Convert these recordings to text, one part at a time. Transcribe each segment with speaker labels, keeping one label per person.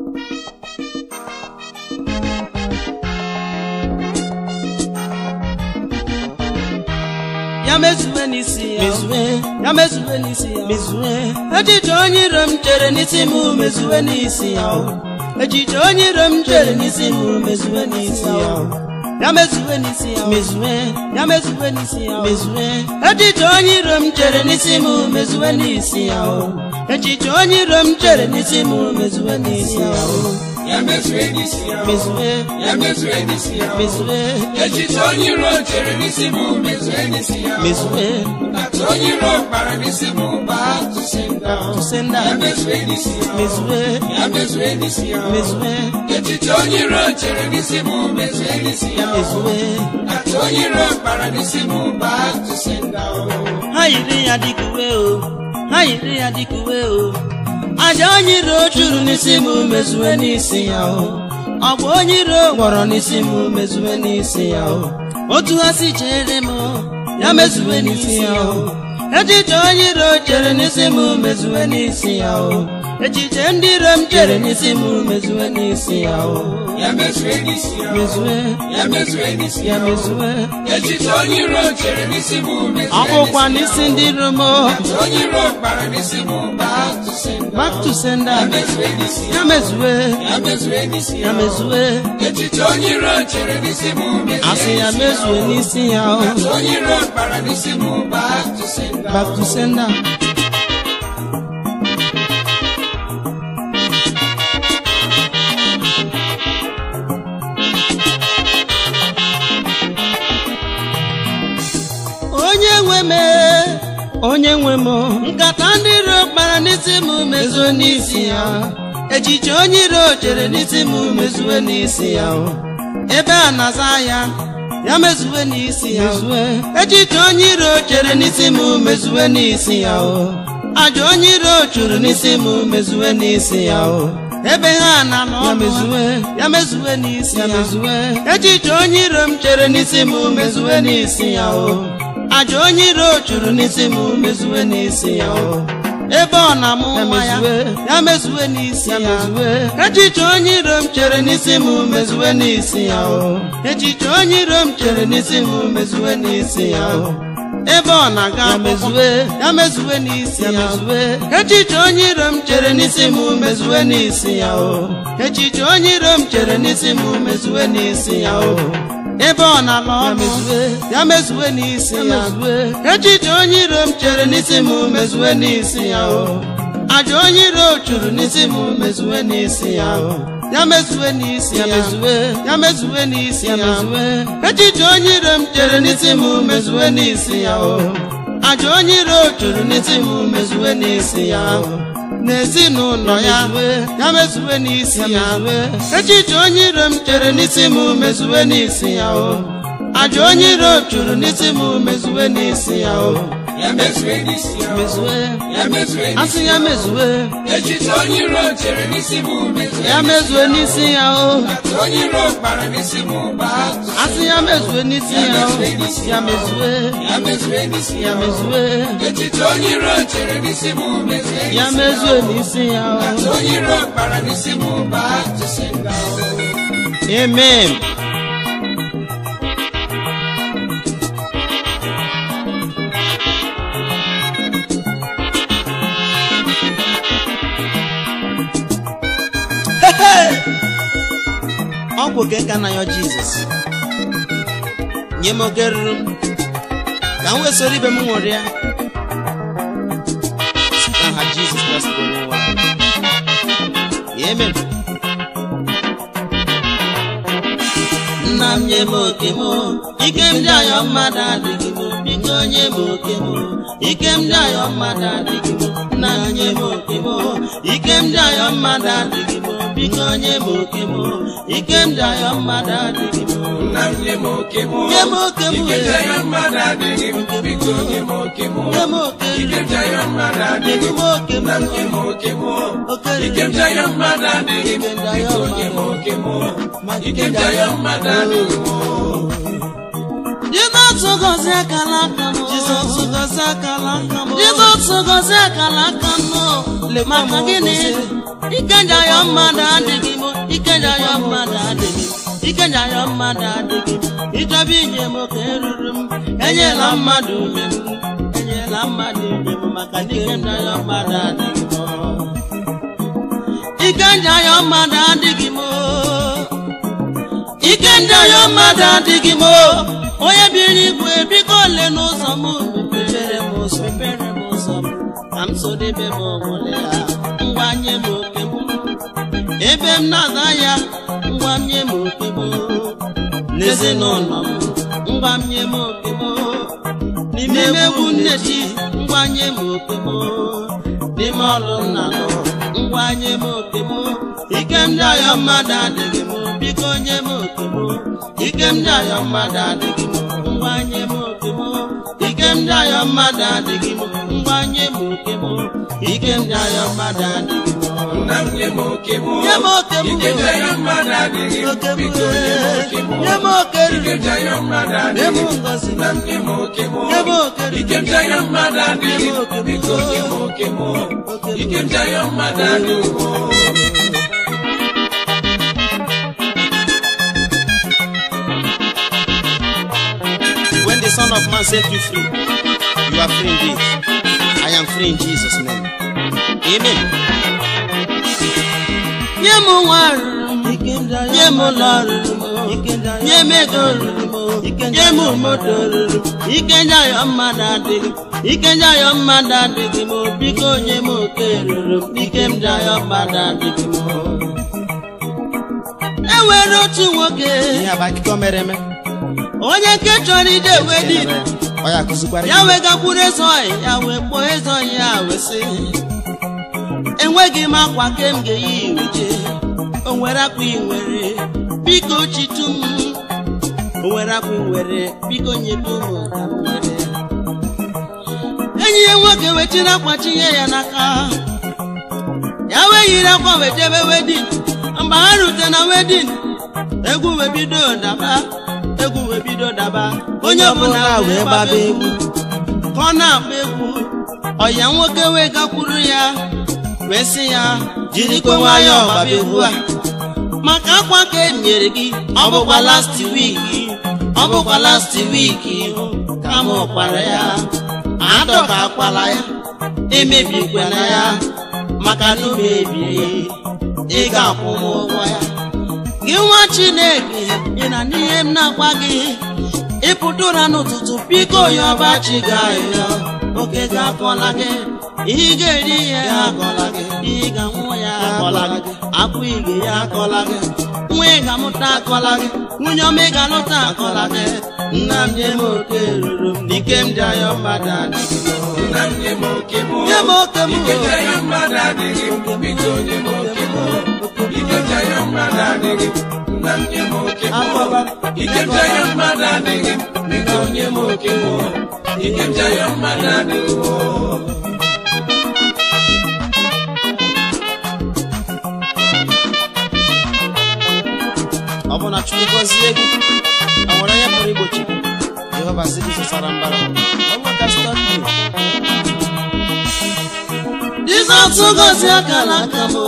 Speaker 1: Ya mezue n'isi ya ya mezue n'isi ya mezue echiche onye iro m chere n'isi m mezue n'isi ya echiche onye iro m chere n'isi m mezue n'isi ya ya mezue n'isi ya mezue ya mezue n'isi ya mezue echiche onye iro m chere n'isi m mezue n'isi ya echiche onye iro m chere n'isi m mezue n'isi ya
Speaker 2: ya mezue n'isi ya
Speaker 1: mezue
Speaker 2: ya mezue n'isi ya
Speaker 1: mezue
Speaker 2: echiche onye iro chere n'isi m mezue n'isi ya
Speaker 1: mezue
Speaker 2: ata onye iro kpara n'isi m back to sender ya mezue n'isi ya
Speaker 1: mezue
Speaker 2: ya mezue n'isi ya
Speaker 1: mezue
Speaker 2: echiche onye iro chere n'isi m mezue n'isi ya
Speaker 1: mezue
Speaker 2: ata onye iro kpara n'isi m back to sender
Speaker 1: ha yiri ya dikuwe ha yiri ya dikuwe aja onye iro churu n'isi m mezue n'isi ya ọgwụ onye iro gwọrọ n'isi m mezue n'isi ya otu ha si chere m ya mezue n'isi ya echiche onye iro chere n'isi m mezue n'isi ya echiche ndị iro m chere n'isi m mezue n'isi ya
Speaker 2: ya mezue n'isi ya
Speaker 1: mezue
Speaker 2: ya mezue n'isi
Speaker 1: ya
Speaker 2: ya
Speaker 1: mezue
Speaker 2: echiche onye iro chere n'isi m mezue
Speaker 1: ọ bụkwa n'isi ndị iro m
Speaker 2: onye iro kpara n'isi m
Speaker 1: back to sender
Speaker 2: ya mezue n'isi
Speaker 1: ya mezue
Speaker 2: ya mezue n'isi
Speaker 1: ya mezue
Speaker 2: echiche onye iro chere n'isi m
Speaker 1: asị ya mezue n'isi ya
Speaker 2: onye iro kpara n'isi m back to sender
Speaker 1: back to sender onye nwe m nkata ndị iro kpara n'isi m mezuo n'isi ya echiche onye iro chere n'isi m mezue n'isi ya ebe a na-aza ya ya mezue n'isi ya echiche onye iro chere n'isi m mezue n'isi ya aja onye iro chụrụ n'isi m mezue n'isi ya ebe ha na n'ọnụ ya mezue n'isi ya echiche onye iro m chere n'isi m mezue n'isi ya aja onye iro chụrụ n'isi m mezue n'isi ya ebe ọ na-amụ nwa ya mezue n'isi ya echiche onye iro m chere n'isi m mezue n'isi ya echiche onye iro m chere n'isi m mezue n'isi ya ebe ọ na-aga ya mezue n'isi ya echiche onye iro m chere n'isi m mezue n'isi ya echiche onye iro m chere n'isi m mezue n'isi ya ebe ọ na-alọ ya mezue n'isi ya echiche onye iro m chere n'isi m mezue n'isi ya aja onye iro chụrụ n'isi m mezue n'isi ya ya mezue n'isi ya ya mezue n'isi ya echiche onye iro m chere n'isi m mezue n'isi ya aja onye iro chụrụ n'isi m mezue n'isi ya n'ezinụlọ ya mezue n'isi ya echiche onye iro m chere n'isi m mezue n'isi ya aja onye iro chụrụ n'isi m mezue n'isi ya
Speaker 2: ya mezue n'isi ya
Speaker 1: mezue
Speaker 2: ya mezue
Speaker 1: asị ya mezue
Speaker 2: echiche onye iro chere n'isi m mezue
Speaker 1: ya mezue n'isi ya
Speaker 2: onye iro kpara n'isi m back
Speaker 1: asị ya mezue n'isi ya ya mezue
Speaker 2: ya mezue n'isi
Speaker 1: ya mezue
Speaker 2: echiche onye iro chere n'isi m mezue
Speaker 1: ya mezue n'isi ya
Speaker 2: onye iro kpara n'isi m back to sender
Speaker 1: amen. ọgwụ nke nka na ya Jizọs nye m oge ruru m ka m wee soro ibe m ṅụrịa site n'aha Jizọs Kraịst bụ onye nwe anyị. Amen. Nna m nye m oke m ike m dị ayọ mmadụ adịghị m biko nye m oke m ike m dị ayọ mmadụ adịghị m nna m nye m oke m ike m dị ayọ mmadụ adịghị m biko nye m oke m ike m dị ayọ mmadụ adịghị m
Speaker 2: nna m nye m oke m
Speaker 1: nye m oke m
Speaker 2: ike dị ayọ mmadụ adịghị m biko nye m oke m
Speaker 1: nye m oke
Speaker 2: ike dị ayọ mmadụ adịghị m
Speaker 1: oke m
Speaker 2: nna m nye m oke m ike dị ayọ mmadụ adịghị m biko nye m oke m ike dị ayọ mmadụ adịghị m
Speaker 1: Jesus goes akalakamo. Jesus goes akalakamo. Jesus goes akalakamo. Le makagini. Ikenda yomada digimo. Ikenda yomada digimo. Ikenda yomada digimo. Itabinye mokerurum. Enye lamadu memu. Enye lamadu memu. Makani ikenda yomada digimo. Ikenda yomada digimo. Ikenda yomada digimo. Oya biri kwe biko le no samu pepere mo samu am so de be mo molea ngwanye mo kemu ebe mnazaya ngwanye mo kemu neze no no ngwanye mo kemu ni mewu neti ngwanye mo kemu ni molo nalo ngwanye mo kemu ikemda yo mada digimo biko nye mo kemu ikemda yo mada digimo ngwanye mo kemo ikemda yo mada digimo ngwanye mo kemo ikemda yo mada digimo
Speaker 2: Namye mo kemo
Speaker 1: yemo kemo
Speaker 2: ikemda yo mada digimo
Speaker 1: yemo kemo
Speaker 2: ikemda yo mada digimo namye mo kemo ikemda yo mada digimo ikemda yo mada digimo.
Speaker 1: When the Son of Man set you free, you are free indeed. I am free in Jesus' name. Amen. Yemo waru, yemo laru, yeme goru, yemo motoru, ikenda yomada digi, ikenda yomada digi mo, biko yemo keru, ikenda yomada digi mo. Ewe rotu woke, ya bakiko mereme. Onye nke chọrọ ide wedi ya wega kwuru ezoghị ya wee kpọọ ezoghị ya wesị enweghị m akwa ke m ga-eyi iweje o nwere akwa inwere biko chitu m o nwere akwa inwere biko nyedu m ka m nwere enyi ya nwoke wetiri akwa chinye ya n'aka ya wee yiri akwa wejebe wedin mgbe ha rute na wedin egwu wee bido daba egwu wee bido daba onye ọbụla wee gbaba egwu ka ọ na-agba egwu ọya nwoke wee gakwuru ya wee sị ya jirikwe nwayọọ gbaba egwu a maka akwa ka enyere gị ọ bụkwa last week ka m kwara ya adọka akwala ya emebikwana ya maka na umebie ị ga-akwụ m ụgwọ ya gị nwa Chineke ị na n'ihe m na-agwa gị ịpụtụra n'ụtụtụ biko yọba chi ga-ayọ oke ga-akọla gị ihe ga-eri ya akọla gị ihe ga-anwụ ya akọla gị akwa ige ya akọla gị nwa ị ga-amụta akọla gị nwunye ọma ị ga-alụta akọla gị nna m nye m oke ruru m n'ike m dị ayọ mmadụ adịghị
Speaker 2: Nna m nye m oke m
Speaker 1: nye m oke m
Speaker 2: ike dị ayọ mmadụ adịghị biko nye m oke m ike dị ayọ mmadụ adịghị nna m nye m oke m ike dị ayọ mmadụ adịghị biko nye m oke m ike dị ayọ mmadụ adịghị.
Speaker 1: ọ bụ na Chukwu gọzie gị o nwere onye pụrụ igbochi gị Jehova sị gị sara mbara Jizọs gọzie akara aka m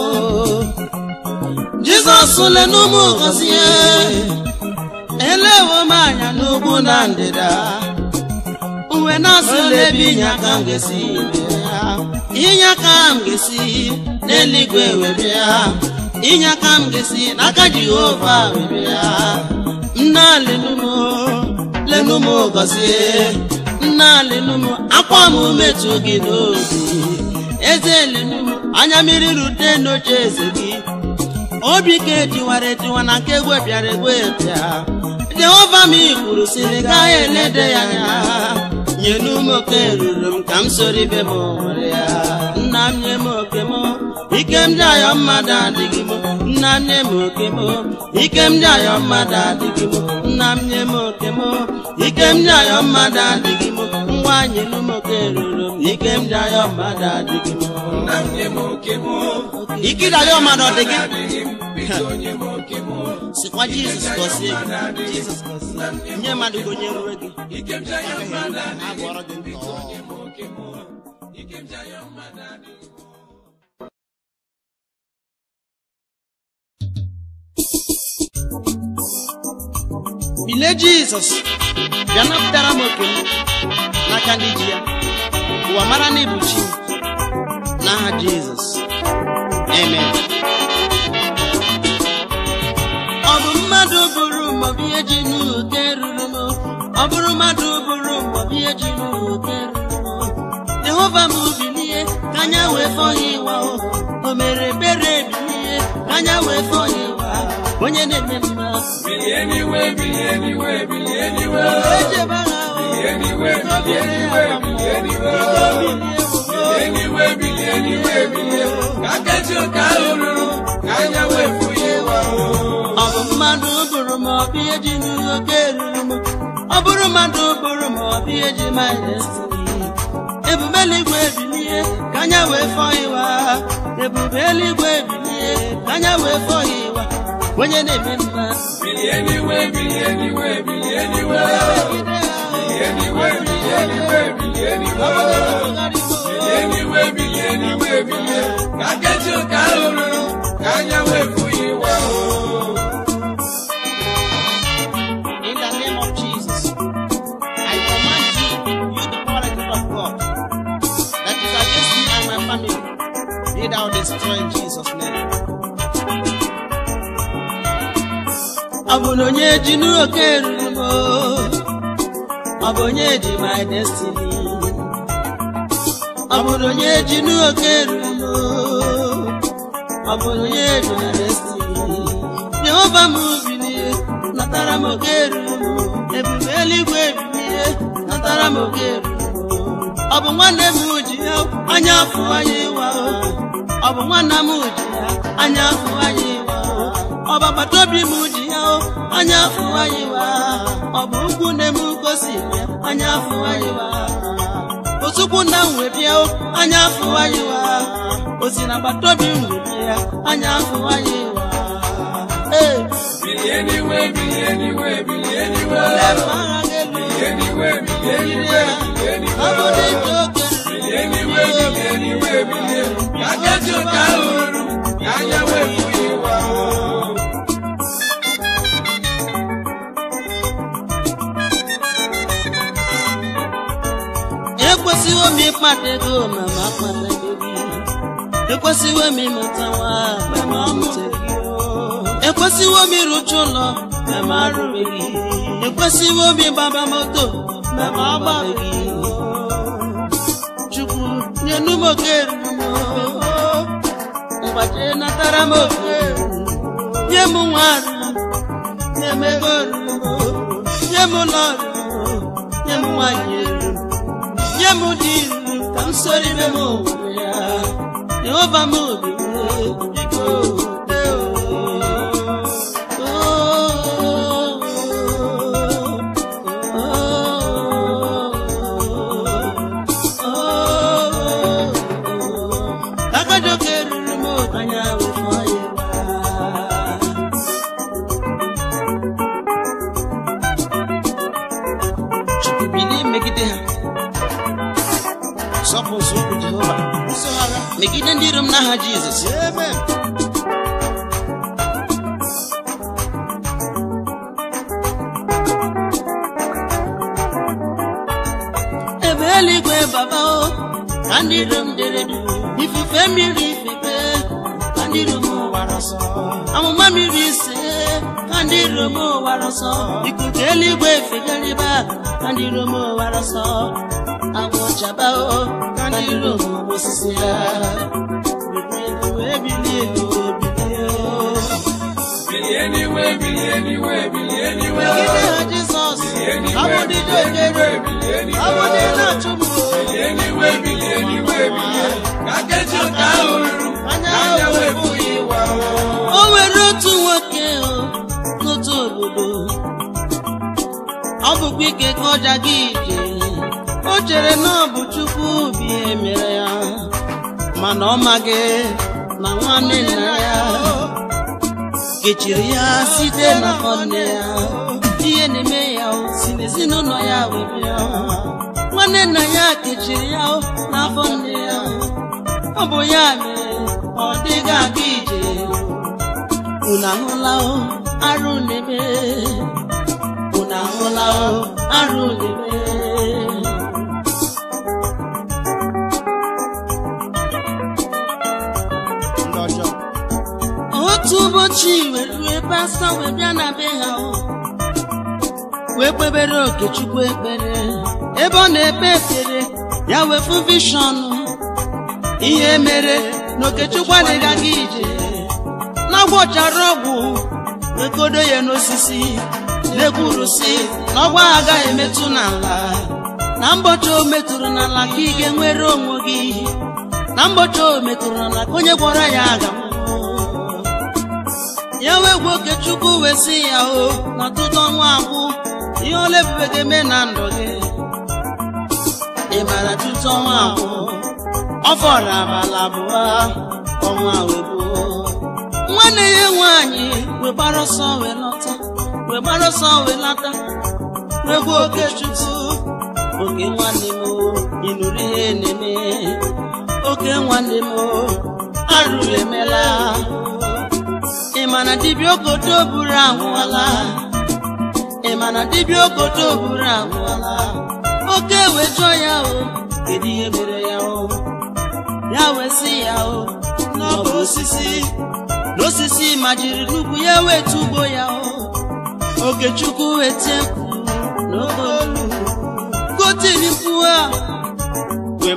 Speaker 1: Jizọs lenu m gọzie elewo m anya n'ugwu na ndịda uwe na-asị ebe inye aka m ga-esi inye aka m ga-esi n'eluigwe wee bịa inye aka m ga-esi n'aka Jehova wee bịa nna lenu m gọzie nna lenu m akwa m metụ gị n'obi eze lenu m anya mmiri rute n'oche eze gị obi ka etiwara na nke egwe bịara egwe bịa Jehova m kwuru sị na gaghị elede ya anya nyenu m oke ruru m ka m soro ibe m nwere ya nna m nye m oke m ike m dị ayọ mmadụ adịghị m nna m nye m oke m ike m dị ayọ mmadụ adịghị m nna m nye m oke m ike m dị ayọ mmadụ adịghị m ngwa nyenu m oke ruru m ike m dị ayọ mmadụ adịghị m
Speaker 2: nna m nye m oke m
Speaker 1: ike dị ayọ mmadụ adịghị
Speaker 2: biko nye m oke m
Speaker 1: sikwa Jesus gọzie gị. Jesus gọzie nye mmadụ gonye ruo gị abụọrọ gị ntọ. Bile Jesus bịa napụtara m oke m n'aka ndị ji ya, ụwa mara na ịbụ chi n'aha Jesus. Amen. Ọ bụ mmadụ bụrụ maọbụ ihe ji n'oke ruru m, ọ bụrụ mmadụ bụrụ maọbụ ihe ji n'oke ruru m, Jehova m bilie ka anya wee fọọ ya ịwa, o mere ebere bilie ka anya wee fọọ ya ịwa, onye na-eme mma
Speaker 2: bilie n'iwe, bilie n'iwe, bilie n'iwe,
Speaker 1: ejebe agha
Speaker 2: bilie n'iwe, bilie n'iwe, bilie n'iwe, bilie n'iwe, bilie n'iwe, bilie ka kechi ụka ruru ka anya wee fụ ya ịwa.
Speaker 1: Ọ bụ mmadụ bụrụ ma ọ bụ ihe ji n'oke ruru m, ọ bụrụ mmadụ bụrụ ma ọ bụ ihe ji my destiny, ebube eluigwe bilie ka anya wee fọọ ịwa, ebube eluigwe bilie ka anya wee fọọ ịwa, onye na-eme mma
Speaker 2: bilie n'iwe, bilie n'iwe, bilie n'iwe, bilie n'iwe, bilie n'iwe, bilie n'iwe, bilie n'iwe, bilie n'iwe, bilie ka kechi ụka ruru ka anya wee fụ ya ịwa.
Speaker 1: in the name of Jesus. I command you, you the oracle of God, that is against me and my family, be thou destroyed in Jesus' name. Ọ bụ na onye ji n'oke ruru m, ọ bụ onye ji my destiny, ọ bụ na onye ji n'oke ruru m, ọ bụ na onye ji my destiny, Jehova m bilie natara m oke ruru m, ebube eluigwe bilie natara m oke ruru m. Ọ bụ nwanne m ji ya anya afụ anyị ịwa, ọ bụ nwanna m ji ya anya afụ anyị ịwa, ọ bụ agbata obi m ji ya anya afụ anyị ịwa, ọ bụ ukwu nne m gosi ya anya afụ anyị ịwa, otukwu nna m wee bịa anya afụ anyị ịwa, osi na agbata obi m wee bịa anya afụ anyị ịwa.
Speaker 2: Bilie n'iwe, bilie n'iwe, bilie n'iwe, bilie n'iwe, bilie n'iwe, bilie n'iwe, bilie n'iwe, bilie ka kechi ụka ruru ka anya wee fụ ya ịwa.
Speaker 1: Ekwesịwo m ịkpata ego ma m akpata ego gị, ekwesịwo m ịmụta nwa ma m amụta gị, ekwesịwo m ịrụcha ụlọ ma m arụbeghị, ekwesịwo m ịgbaba moto ma m agbabeghị. Chukwu nyenu m oke ruru m, mgbaje natara m oke ruru m, nye m nwa ruru m, nye m ego ruru m, nye m ụlọ ruru m, nye m nwanyị ruru m, nye m di ruru m, ka m soro ime m onwe ya. Jehova m bilie biko megide ndị iro m n'aha Jizọs. Amen. Ebe eluigwe baba o ka ndị iro m dere du, ifufe mmiri ifefe ka ndị iro m wara ọsọ, amụma mmiri ise ka ndị iro m wara ọsọ, ikuku eluigwe efegharịba ka ndị iro m wara ọsọ, agwọ chaba o ka ndị iro m osisi ha.
Speaker 2: Bilie n'iwe, bilie n'iwe, bilie n'iwe,
Speaker 1: Jesus,
Speaker 2: bilie n'iwe,
Speaker 1: I want
Speaker 2: bilie n'iwe, bilie n'iwe,
Speaker 1: I want to
Speaker 2: bilie n'iwe, bilie n'iwe, bilie ka kechi ụka ruru ka anya wee fụ ya ịwa.
Speaker 1: O nwere otu nwoke n'otu obodo, ọ bụkwa ike ka ọja gị ije, o chere na ọ bụ Chukwu bụ ihe mere ya, mana ọ maghị na nwanne nna ya kechiri ya site na nne ya ihe na-eme ya si n'ezinụlọ ya wee bịa nwanne nna ya kechiri ya n'afọ nne ya ọ bụ ya mere ọ dịghị aga ije unu ahụla arụ na-eme unu ahụla arụ na-eme otu ụbọchị wee rue pastọ wee bịa na be ha wee kpebere Okechukwu ekpere ebe ọ na-ekpe ekpere ya wefu vishọn ihe mere na Okechukwu adịghị aga ije na-agwọchara ọgwụ wekodo ya n'osisi na-ekwuru si na ọgwụ agaghị emetụ n'ala na mbọchị o metụrụ n'ala ka ị ga-enwere onwe gị na mbọchị o metụrụ n'ala ka onye gwọrọ ya aga ya wee gwa Okechukwu wee sị ya n'ọtụtụ ọnwa agwụ ihe ole ebube ga-eme na ndụ gị ị mara tutu ọnwa agwụ ọ fọrọ abalị abụọ ọnwa wee gbuo nwanne ya nwaanyị wee gbara ọsọ wee lọta wee gbara ọsọ wee lata wee gwa Okechukwu oke nwanne m ịnụrụ ihe na-eme oke nwanne m arụ emela ịmana dibịa okoto buru anwụọla ịmana dibịa okoto buru anwụọla oke wee jụọ ya kedu ihe mere ya ya wee sị ya n'ọbụ osisi n'osisi majiri n'ugwu ya wee tugbo ya Okechukwu wee tie mkpu n'okolu kotiri mkpu wee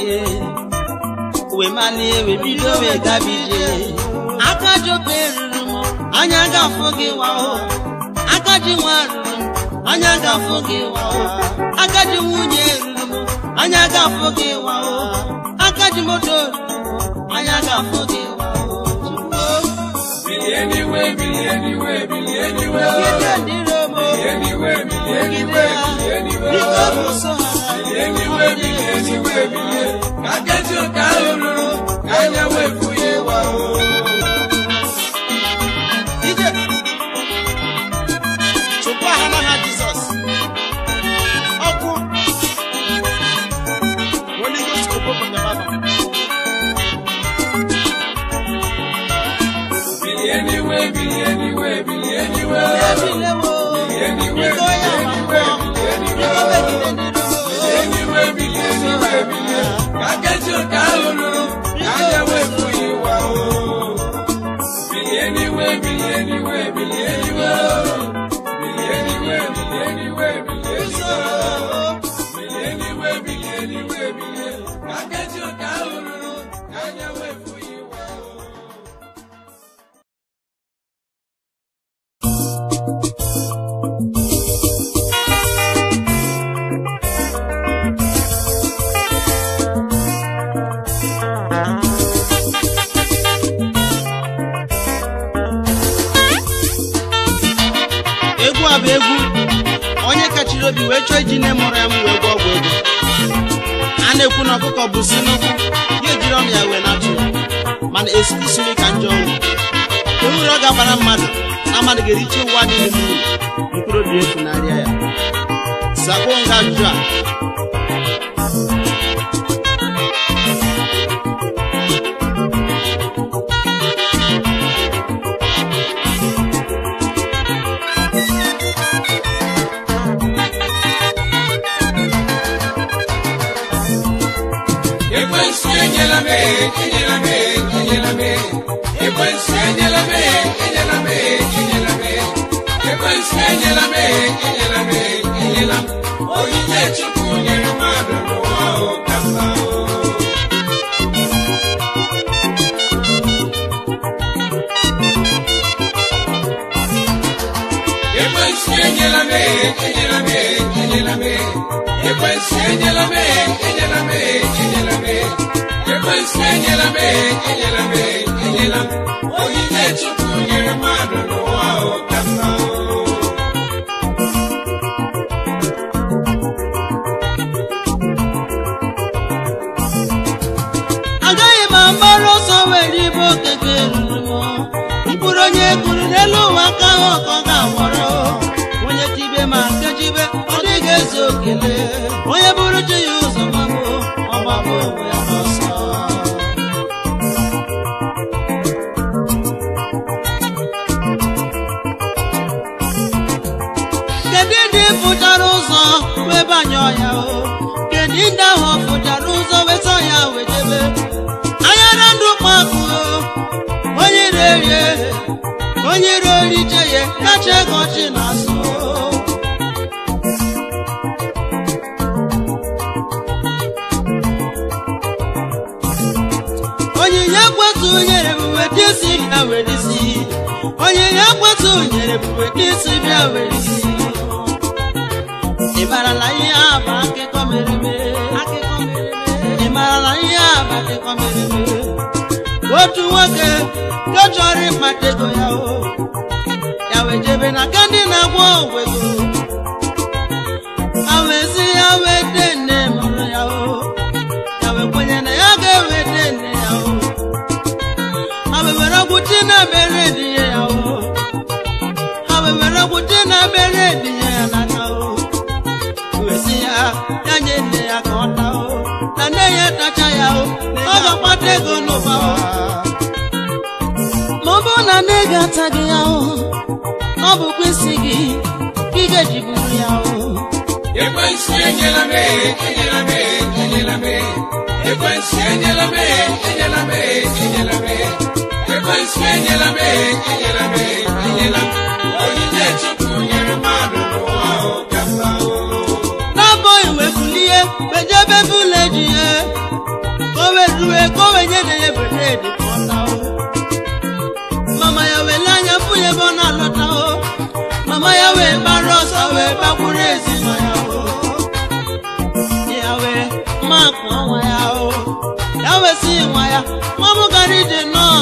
Speaker 1: manie wee bido wee gabije aka jobe ruru m anya ga-afụ gị wao aka ji nwa ruru m anya ga-afụ gị wao aka ji nwunye ruru m anya ga-afụ gị wao aka ji moto ruru m anya ga-afụ gị wao
Speaker 2: Bilieniwe bilieniwe bilieniwe kakeji ka lulu kanya wefu yewa
Speaker 1: ije chukwa hana ha Jesus ọkụ Holy Ghost ko popo na baba
Speaker 2: bilieniwe bilieniwe bilieniwe kakeji ka lulu kanya wefu yewa bilieniwe bilieniwe bilieniwe bilieniwe bilieniwe bilieniwe bilieniwe bilieniwe kakeji ka lulu kanya wefu yewa
Speaker 1: egwu onye kachiri obi wee chọọ iji na-emụrụ ya m wee gwa ọgwụ ego a na-ekwu na ọkụkọ bụ si n'ụkwụ ya ejiri ọnụ ya wee na-atụ mana esiri ka njọ ọnwụ ewuru ọ ga-agbara mmadụ na mmadụ ga-eriche ụwa niile mmiri mkpụrụ obi efunarịa ya zagbuo nga ajụjụ a agaghị m agbara ọsọ were ibe okeke ruru m mkpụrụ onye kụrụ n'elu okele onye bụrụ chi ya ụzọ gbagbo ọgbagbo onwe ya n'ọsọ. Kedu ndị fụchara ụzọ wee banye ọya o? Kedu ndị ahụ fụchara ụzọ weta ọya wee jebe? Anya na ndụ kpakụ onye rie onye riche ya kacha ego chi na-asụ. Onyinye kwatu nyere bụ weta isi bịa were isi. Onyinye kwatu nyere bụ weta isi bịa were isi. Ị marala ihe a bụ akụkọ mere eme. Ị marala ihe a bụ akụkọ mere eme. Otu nwoke ka chọrọ ịkpata ego ya o, ya wee jebe na ka ndị na-agwọ ọgwụ ego. Ha wee sị ya wete nne mụrụ ya o, ya wee kwenye na ya ga-ewete nne ya o. Ha wee were ọgwụ ti na bere dinye ya o. Ha wee were ọgwụ ti na bere dinye ya n'aka o. Wee sị ya ya nye nne ya ka ọ taa o, na nne ya tacha ya o, ọ ga-akpata ego n'ụba o. Ma ọ bụrụ na nne gị ataghị ya o, ọ bụkwa isi gị ka ị ga-eji buru ya o.
Speaker 2: Ekwensu enyela m enyela m enyela m. Ekwensu enyela m enyela m enyela m. Ekwensu enyela m enyela m enyela m. Onyinye Chukwu nyere mmadụ n'ụwa o gamba o.
Speaker 1: N'abọ iwe bulie wejebe vileji ya, ka o wee rue ka o wee nye na ya bredị ka ọ taa o. Mama ya wele anya fụ ya ebe ọ na-alọta o. Mama ya wee gbara ọsọ wee gbakwuru ezinụlọ ya o. Ya wee makụ ọnwa ya o. Ya wee sị nwa ya, nwa m gara ije nnọọ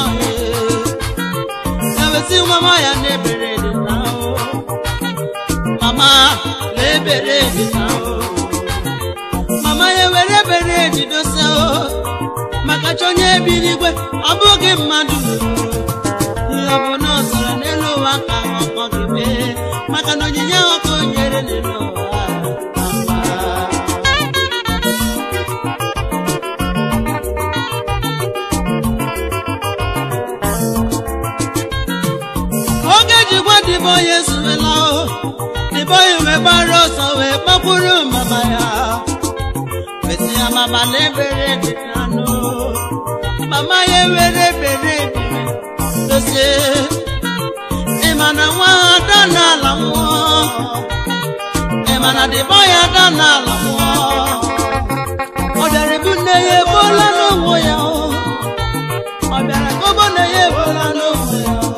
Speaker 1: ya wee sị mama ya na-ebere dị na o. Mama na-ebere dị na o. Mama ya were ebere dị dosa o, maka chọnye ebi n'igwe ọ bụghị mmadụ. Ọ bụ na ọ sọrọ n'elu ụwa ka ọkọ gị mee, maka na onyinye ọkụ nyere n'elu ụwa ka mma. Oge jikwa dịbe onye zuwela o, dịbe onye wee gbara ọsọ wee gbakwuru mama ya. Wesị ya mama na-ebere dị n'anụ. Mama ya ewere ebere dozie. Ị ma na nwa ada n'ala mmụọ. Ị ma na dịbe onye ada n'ala mmụọ. Ọ bịara ebu nne ya ebola n'onwe ya o. Ọ bịara gobo nne ya ebola n'onwe ya o.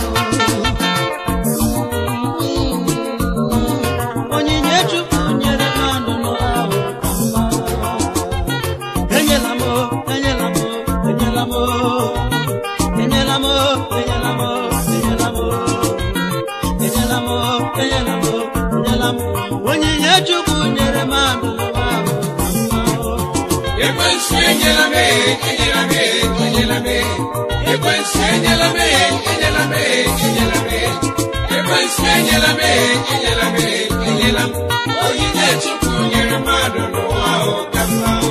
Speaker 1: Onyinye Chukwu nyere mmadụ n'ụwa o ka mma. Enyela m o, enyela m o, enyela m o. Enyela m o, enyela m o, enyela m o. Enyela m o, enyela m o, enyela m o. Onyinye Chukwu nyere mmadụ n'ụwa o ka mma o.
Speaker 2: Ekwensu enyela m enyela m enyela m. Ekwensu enyela m enyela m enyela m. Ekwensu enyela m enyela m enyela m. Onyinye Chukwu nyere mmadụ n'ụwa o gamba o.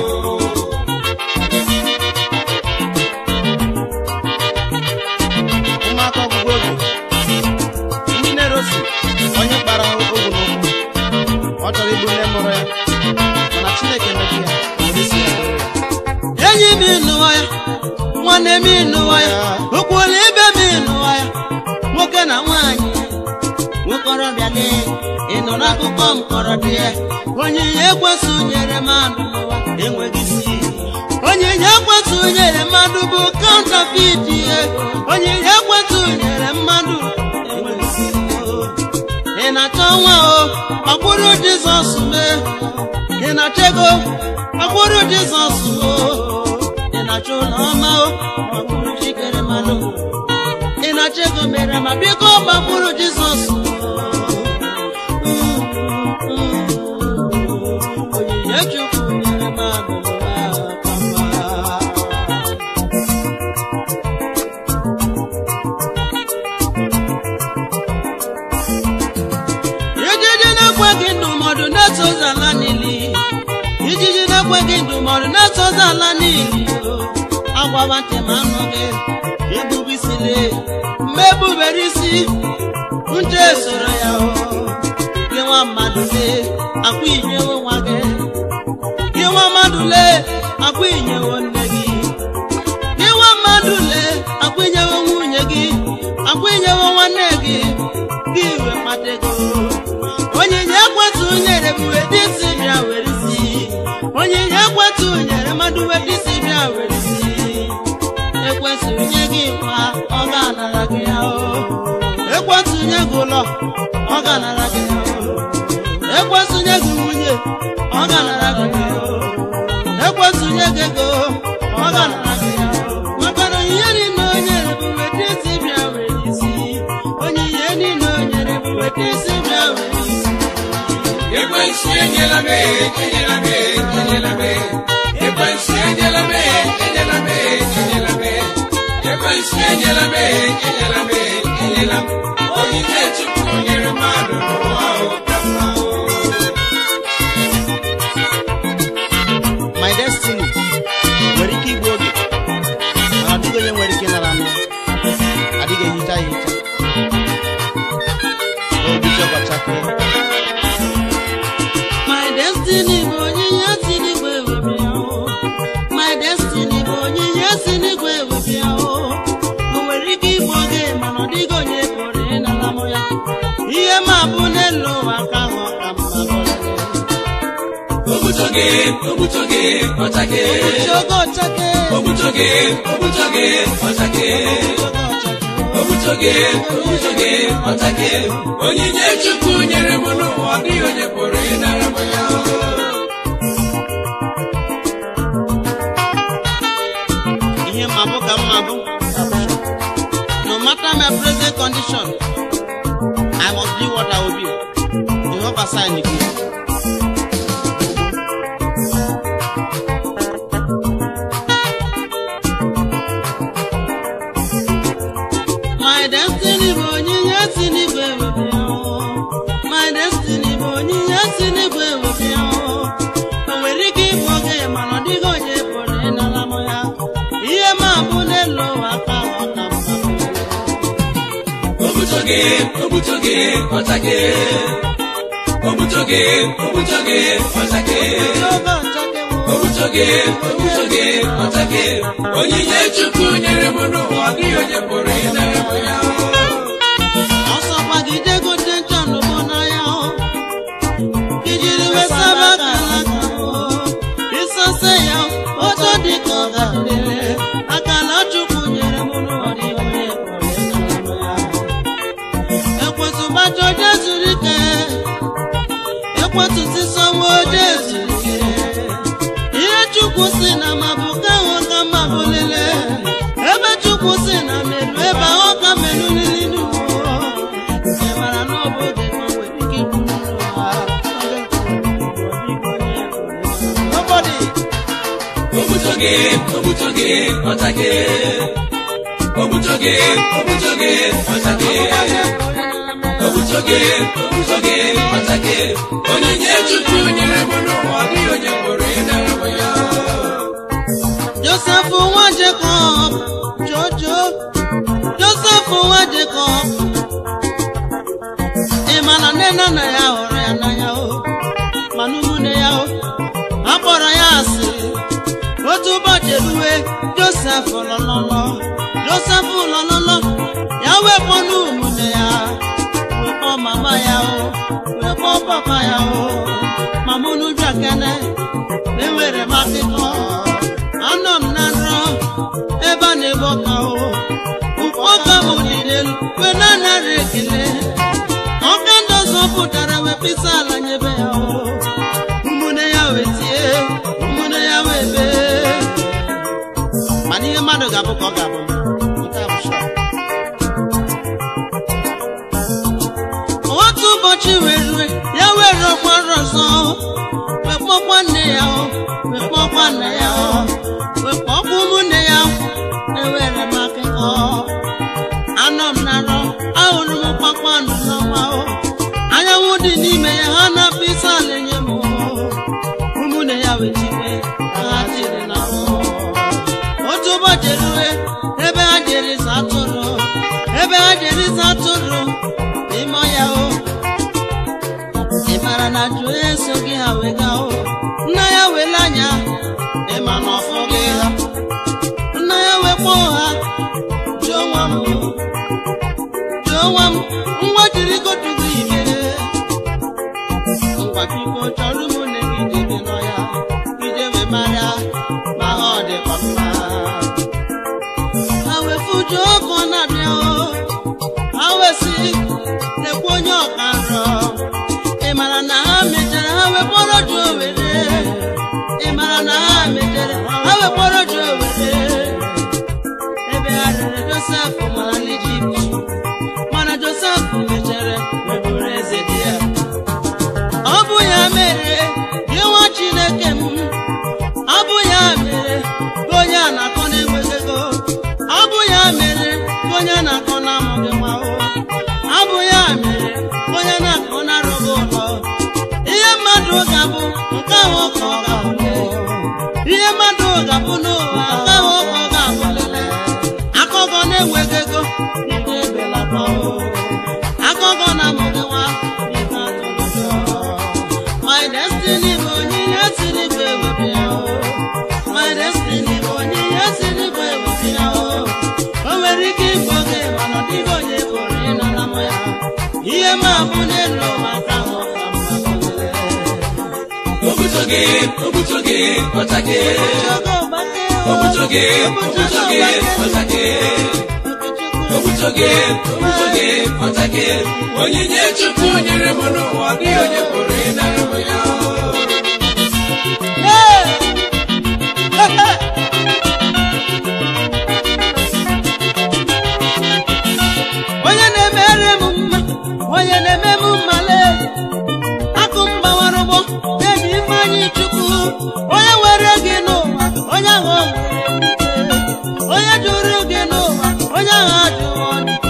Speaker 1: Ụmụaka ọgwụgwụ oge ndị na-erosi onye kpara ogwu n'okwu, ọ chọrọ igbu nne mụrụ ya, mana Chineke mebi ya nwere isi ya. Enyi m ịnụwa ya, nwanne m ịnụwa ya, okwuola ibe m ịnụwa ya. Nwoke na nwaanyị, nwokorobịa lee, ị nụrụ akụkọ mkpọrọbịa. Onyinye Ekwensu nyere mmadụ n'ụwa enweghị isi. Onyinye Ekwensu nyere mmadụ bụ counterfeit ihe. Onyinye Ekwensu nyere mmadụ enweghị isi. Ị na-achọ nwa o, ọkpụrụ Jizọs mee. Ị na-achọ ego, ọkpụrụ Jizọs o. Ị na-achọ ụlọ ọma o, ọkpụrụ Chikere mmadụ. Ị na-achọ ego mere ma biko ọkpụrụ Jizọs o. Onyinye Chukwu nyere mmadụ n'ụwa ka mma. Ijiji na-ekweghị ndụmọdụ na-eso ụzọ ala niile. coordinator ala nili agwabante manoge ebubisile mebu berisi nje soro ya o yewa madule akwinyewo wage yewa madule akwinyewo negi yewa madule akwinyewo nwunyegi akwinyewo wanegi giwe matego onye nyekwetu nyere buwe disi bia werisi onye nyekwetu nyere maduwe disi bia werisi ekwetu nyegi kwa ogana rage ya o ekwetu nyegulo ogana rage ya o ekwetu nyegu munye ogana rage ya o ekwetu nyegego ogana rage ya o makano yeni no nyere buwe disi bia werisi onye yeni no nyere buwe disi bia werisi My destiny, where you keep walking, I dig you where you can run. I dig you hita. Oh, Bishop Achako. My destiny, bonyi yasini kwe webia. My destiny, bonyi yasini kwe webia. Where you keep walking, man, I dig you for in a lamoya. Iye mabunelo wakaho kamabole. Obutoge, otake. Obutoge, otake. Obutoge, otake. Onyinye chukwu nyere munu odi onye pore na ramoya. Iye mabu kamabu. No matter my present condition, I must be what I will be. You have a sign again. My destiny, bonyi yasini kwe webia. My destiny, bonyi yasini kwe webia. Oweriki boge manodigo nye pore na lamoya. Iye mabunelo wakaho kamabole. Obutoge, otake. Obutoge, otake. Obutoge, otake. Onyinye chukwu nyere munu odi onye pore na ramoya. Oso pagide go tension no bona ya o. Kijiri we sabaka o. Iso se ya oto diko ga lele. Akala chukwu nyere munu odi onye pore na ramoya. Ekwesu bajo jesurike. Ekwesu sisomo jesurike. Chukwu si na mabuka hoka mabulele ebe chukwu si na melu ebe hoka melu nilinu emara no bode konwe diki nobody Obutoge, otake. Obutoge, otake. Obutoge, otake. Onyinye chukwu nyere munu odi onye pore na ramoya. Joseph wa Jacob, Joseph wa Jacob. Emana nena na ya ore na ya o. Manumu ne ya o. Apora ya asi. Otu bojeruwe Joseph lololo. Ya weponu mune ya. Wepo mama ya o. Wepo papa ya o. Mamunu jakene. Ewere matiko. Anom nanro eba neboka o ufoka budilelu wenana rekile okando so putara we pisala nyebe ya o umune ya wetie umune ya webe mani mado gabu ko gabu utabusho otu bochi werwe ya wero kworoso we popwane ya o we popwane ya o Opumune ya ewere makeko anom naro awuru mupakwandu na wao anya wudi n'ime ya ha na pisa lenye mo umune ya wejibe jerue ebe ha jere satụrụ ebe ha jere satụrụ ime ya o ị mara na jụọ eso gị ha wega o nna ya wele anya ị ma na ọfọ gị ha nna ya wekpọ ha jụọ nwa m nwa jiri gotugo imere ngwa biko chọrọ m na gị debe nọ ya ije wee mara ma ha ọ dịkwa mma ha wefuju ọkụ na-abịa o ha wesi nekwa onye ọka nrọ ị mara na ha mechara ha wekpọrọ ju owere ị mara na ha mechara ha wekpọrọ ju owere ebe ha rere Josef mara n'Ijipt mana Josef mechere webụrụ eze di ya ọ bụ ya mere gị nwa Chineke m ọ bụ ya mere ka onye a na-akọ na-enweghị ego ọ bụ ya mere ka onye na-akọ na-amụghị nwa ọ bụ ya mere ka onye na-akọ na-arụghị ụlọ ihe mmadụ ga-abụ nke ahụ ka ọ ga-abụ ihe mmadụ ga-abụ n'ụwa nke ahụ ka ọ ga-abụ lele akọgọ na-enweghị ego n'ike ebelata akọgọ na-amụghị nwa n'ike atụrụ my destiny bụ onyinye siri bụ ewepụ ya my destiny bụ onyinye siri bụ ewepụ ya o nwere ike ịbụ oge mana ọ dịghị onye pụrụ ịnọ na mụ ya ihe m abụ n'elu maka ahụ ka
Speaker 2: Obutoge, Otake. Obutoge, Otake. Onyinye Chukwu nyere m n'ụwa dị onye pụrụ ịnara m ya.
Speaker 1: Onye na-emere m mma, onye na-eme m mmale. Akụ mgbawara ụgbọ, na-eji Ifeanyị Chukwu. Onye were gị n'ụwa, onye ahụ onye jụrụ gị n'ụwa, onye ahụ ajụọ n'ike.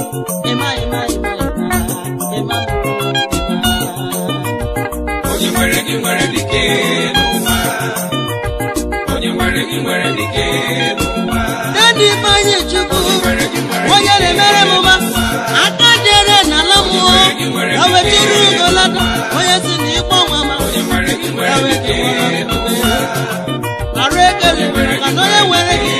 Speaker 2: Onye nwere gị nwere dike n'ụwa. Onye nwere gị nwere dike n'ụwa.
Speaker 1: Ndị Ifeanyị Chukwu, onye na-emere m mma, aka jere n'ala mmụọ, o wetụrụ ugolata, onye si na ịkpọ nwa ma,
Speaker 2: Onye nwere gị nwere dike n'ụwa.
Speaker 1: arụ ekele ka na onye nwere gị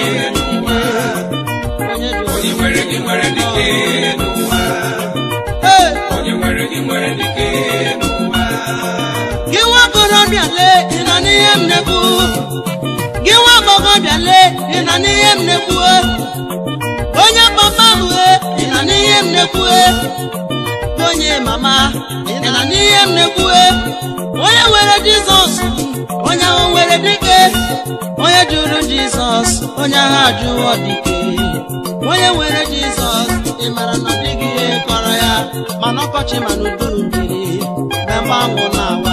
Speaker 2: Onye nwere gị nwere dike n'ụwa. Onye nwere gị nwere dike n'ụwa.
Speaker 1: gị nwa okorobịa lee ị nọ n'ihe m na-ekwu gị nwa agbọghọbịa lee ị nọ n'ihe m na-ekwu onye papa m ị nọ n'ihe m na-ekwu onye mama ị nọ n'ihe m na-ekwu onye nwere Jizọs onye ahụ nwere dike onye jụrụ Jizọs onye ahụ ajụọ dike onye nwere Jizọs ị mara na ọ dịghị ihe kọrọ ya mana ọkọchị ma n'udu mmiri mgbe mgbanwụ na-awa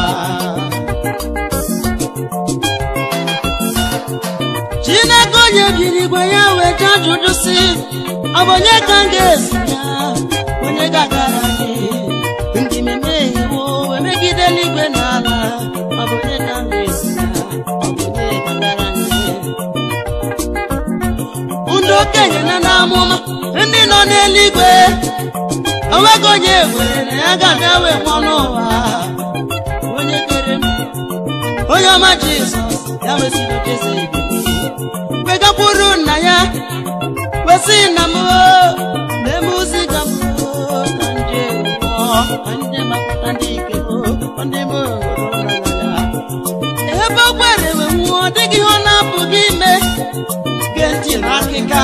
Speaker 1: Chineke onye biri igwe ya wee jee ajụjụ sị ọ bụ onye ka m ga-esi ya onye ga-agara gị ndị mmemme iwu wee megide eluigwe na ala ọ bụ onye ka m ga-esi ya ọ bụ onye ga-agara gị ndị okenye na n'amụma ndị nọ n'eluigwe onweghị onye egwere na ya ga-abịa wee nwụọ n'ụwa onye kere m onye ọma Jizọs ya wesịrị eze ibili wegakwuru nna ya wesị nna m na-emuziga m na ndị ụgbọ na ndị mapụta ndị ike ndị m ebe o kwere wee nwụọ ọ dịghị ihe ọ na-apụghị ime gee ntị n'akịka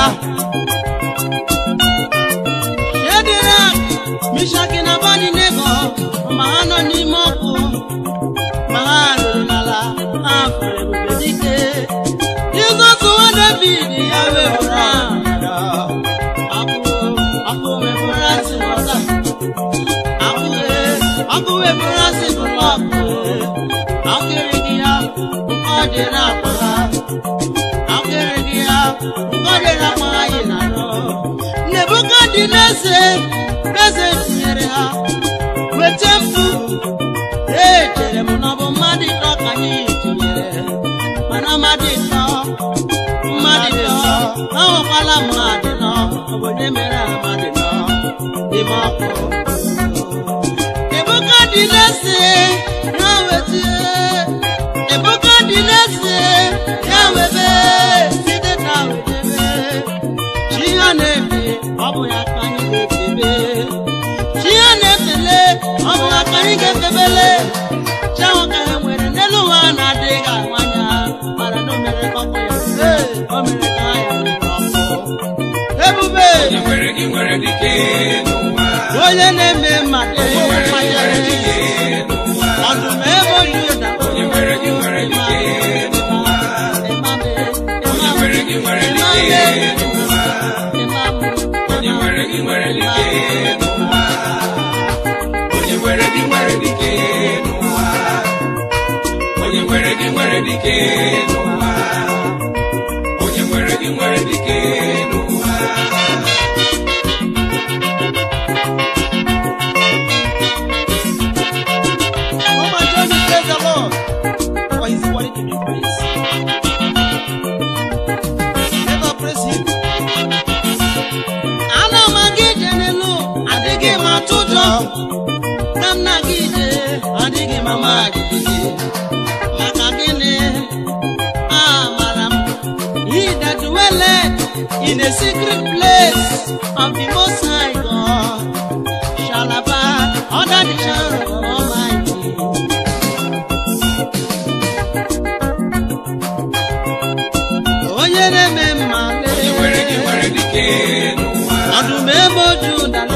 Speaker 1: Shadrach, Meshach na Abednego ma ha nọ n'ime ọkụ ma ha rụrụ n'ala ha fere ebube dike Jizọs nwa David ya wepụrụ ọkụ wepụrụ asị n'ọta ọkụ wepụrụ asị blọkụ ọkịrị gị ya nke ọ dịrị akwa ha ọkịrị gị ya nke ọ dịrị akwa ha yi na Nebukadneza eze tinyere ha weta mkpu echere m na ọ bụ mmadụ ịtọ ka anyị tụnyere mana mmadụ ịtọ ala mmadụ nọ onye mere mmadụ nọ ime ọkụ ebuka dị n'ese ya wetie ebuka dị n'ese ya webe site na wedebe chi ha na-efe ọ bụ ya ka anyị ga-efebe chi ha na-efele ọ bụ ya ka anyị ga-efebele chawo ka ha nwere n'elu ụwa na-adịghị ahụ anya mara na o mere ọkụ ya o mere ka ya ebube onye na-eme mmadụ ọdụm ebe oju da onye nwere gị nwere dike n'ụwa onye nwere gị nwere dike n'ụwa onye nwere gị nwere dike n'ụwa onye nwere gị nwere dike n'ụwa onye nwere gị nwere dike n'ụwa onye nwere gị nwere dike n'ụwa adịghị mama adịghị maka gịnị amara m he that dwelleth in a secret place of the Most High God shall abide under the shadow of Almighty. onye na-eme mmale ọdụm ebe oju dale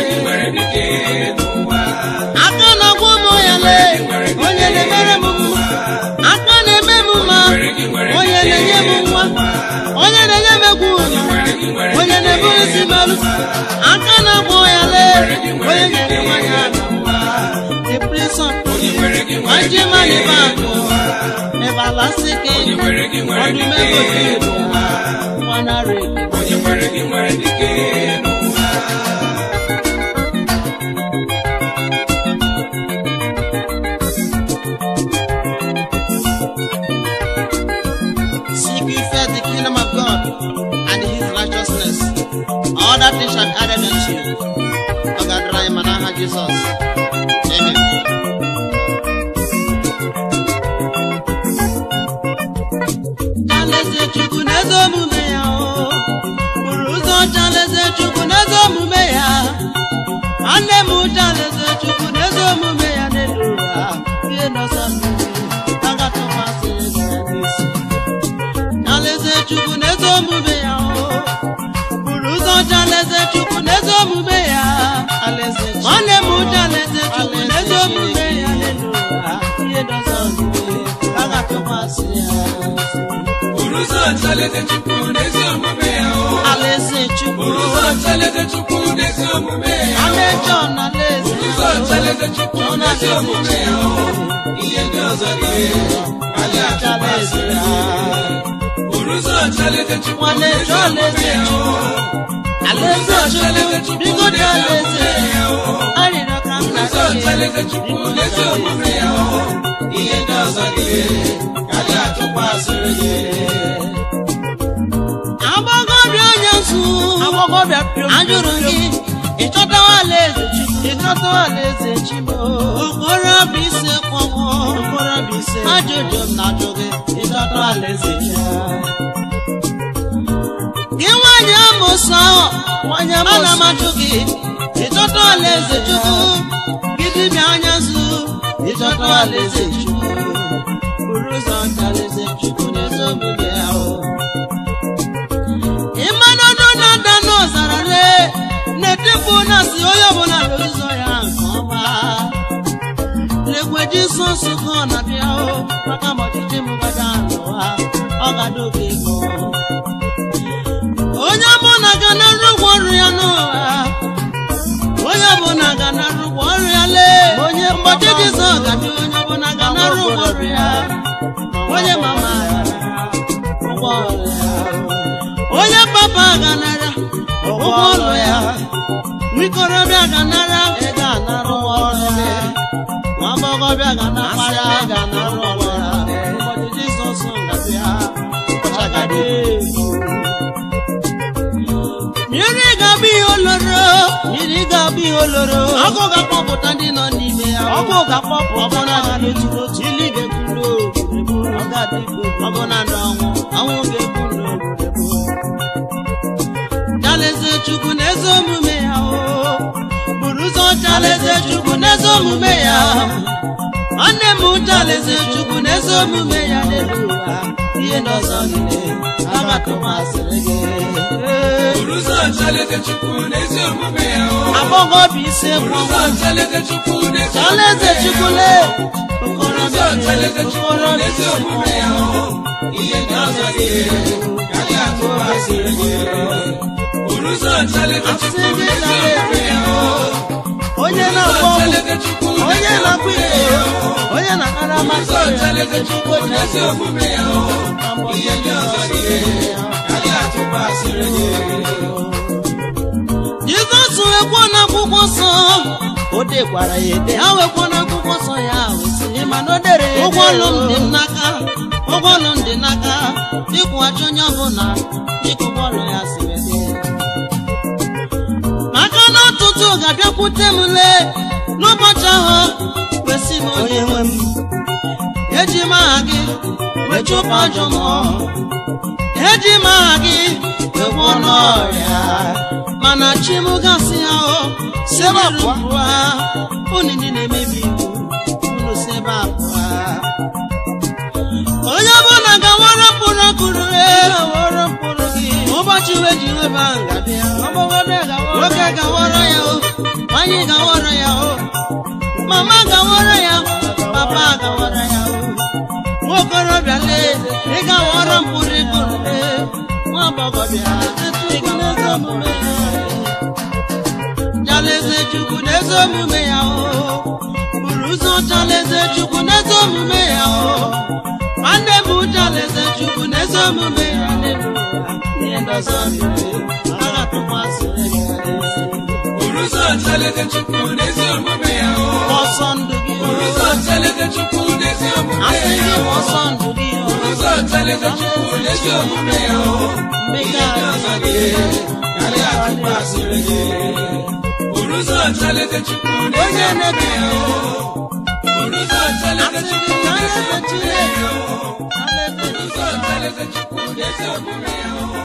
Speaker 1: aka na-agwọ ụmụ ya lee onye na-emere m mma aka na-eme m mma onye na-enye m nwa onye na-enye m egwu ụlọ onye na-eburu isi melu aka na-agwọ ya lee onye nyere nwanyị ana mma the prince of peace onye mani bakụ everlasting king ọdụm ebe oju nwanara onye nwere gị nwere dike n'ụwa the kingdom of God and his righteousness, all that things shall be added unto you. Oh God, Manaha Jesus. Amen. Chaleze Chukwu n'eze omume ya o buru ụzọ chaleze Chukwu n'eze omume ya nwanne m chaleze Chukwu n'eze omume ya n'elu ụwa ihe nọsa agatụmasị n'isi Chaleze Chukwu n'eze omume ya o buru ụzọ chaleze Chukwu n'eze omume ya nwanne m chaleze Chukwu n'eze omume ya n'elu ụwa ihe nọsa agatụmasị ya Uruzo chaleze Chukwu n'eze omume ya o Alaeze Chukwu Uruzo chaleze Chukwu n'eze omume ya o Alaeze Alaeze Uruzo chaleze Chukwu n'eze omume ya o ihe ndị ọzọ dị ala chaleze ya Uruzo chaleze Chukwu n'eze omume ya o Alaeze Chukwu biko chaleze ya o arịrịọ ka m na Uruzo chaleze Chukwu n'eze omume ya o ihe ndị ọzọ dị ala tụkwasịrị gị agbọghọbịa onye nsu ajụrụ gị ịchọtawa alaeze Chimo okorobịa ise kpọnwụ ajụjụ m na-ajụ gị ịchọtawa alaeze Chimo gị nwanyị amụsọ ana m ajụ gị ịchọtawa alaeze Chukwu gị dibịa anya nsu ịchọtawa alaeze Chukwu buru ụzọ alaeze Chukwu n'eze omume ya ịmanọdụ na-ada n'ọzara lee na-etefu na-asị onye ọbụla n'ụzọ ya nke ọma lekwe Jizọs ka ọ na-abịa maka ma ọchịchị m gada n'ụwa ọ gada oge ego onye ọbụla ga na-arụ ụgwọ ọrụ ya n'ụwa onye ọbụla ga na-arụ ụgwọ ọrụ ya lee mgbochi Jizọs gadị onye ọbụla ga na-arụ ụgwọ ọrụ ya onye mama ụgwọ ọrụ ya onye papa ganara ụgwọ ọrụ ya nwikorobịa ganara ego anara ụgwọ ọrụ ya nwa agbọghọbịa ganakwara ganara ụgwọ ya ụbọchị Jizọs ngabịa ọchagade oloro ọkụ ga-akpọpụta ndị nọ n'ime ya ọkụ ga-akpọpụ ọbụna n'otu n'otu ili ga-ekwuru ọbụna ndị ọnwụ ga-ekwuru Alaeze Chukwu n'ezi omume ya buru ụzọ Alaeze Chukwu n'ezi omume ya nwanne m ụjọ Alaeze Chukwu n'ezi omume ya n'elu ụwa ihe n'ọzọ niile amatụmasịrị gị
Speaker 2: buru ụzọ Alaeze Chukwu n'ezi omume ya
Speaker 1: agbọghọ bụ isi egwu
Speaker 2: Alaeze Chukwu n'ezi
Speaker 1: Alaeze Chukwu le
Speaker 2: okorobịa Alaeze Chukwu n'ezi omume ya ihe n'ọzọ niile amatụmasịrị gị
Speaker 1: onye na-akpọ onye na-akpọ iko onye na-akara amasị Jizọs wekwa n'akwụkwọ nsọ o dekwara ya ede ha wekwa n'akwụkwọ nsọ ya wesịrị mana o dere ụgwọ ọlụ m dị n'aka ịkwụghachi onye ọbụla dịka ụgwọ ọlụ ya siri dị maka na ọtụtụ ga-abịakwute m lee n'ụbọchị ahụ kwesị m onye nwe m eji m aha gị wee chụpụ ajọ mmụọ eji m aha gị wee gwọọ n'ọrịa mana chi m gasị ya sebapụa unu ndị na-emebi iwu unu sebapụa onye ọbụla gawara mkpụrụ ọkụrụ ụbọchị wee ji nweba ngabịa nwoke gawara ya nwanyị gawara ya mama gawara ya papa gawara ya nwokorobịa lee ịgawara mkpụrụ ịkụrụ nwa agbọghọbịa Alaeze Chukwu n'ezi omume ya buru ụzọ Alaeze Chukwu n'ezi omume ya nwanne m ụjọ Alaeze Chukwu n'ezi omume ya ihe ndọzọ agatụkwasịrị gị
Speaker 2: buru ụzọ Alaeze Chukwu n'ezi omume ya
Speaker 1: ọsọ ndụ gị
Speaker 2: buru ụzọ Alaeze Chukwu n'ezi omume
Speaker 1: asị gị ọsọ ndụ gị
Speaker 2: buru ụzọ Alaeze Chukwu n'ezi omume ya
Speaker 1: mgbe ga-azọ gị
Speaker 2: agatụkwasịrị gị buru ụzọ Alaeze Chukwu n'ezi omume ya buru ụzọ Alaeze Chukwu n'ezi omume ya buru ụzọ Alaeze Chukwu n'ezi omume ya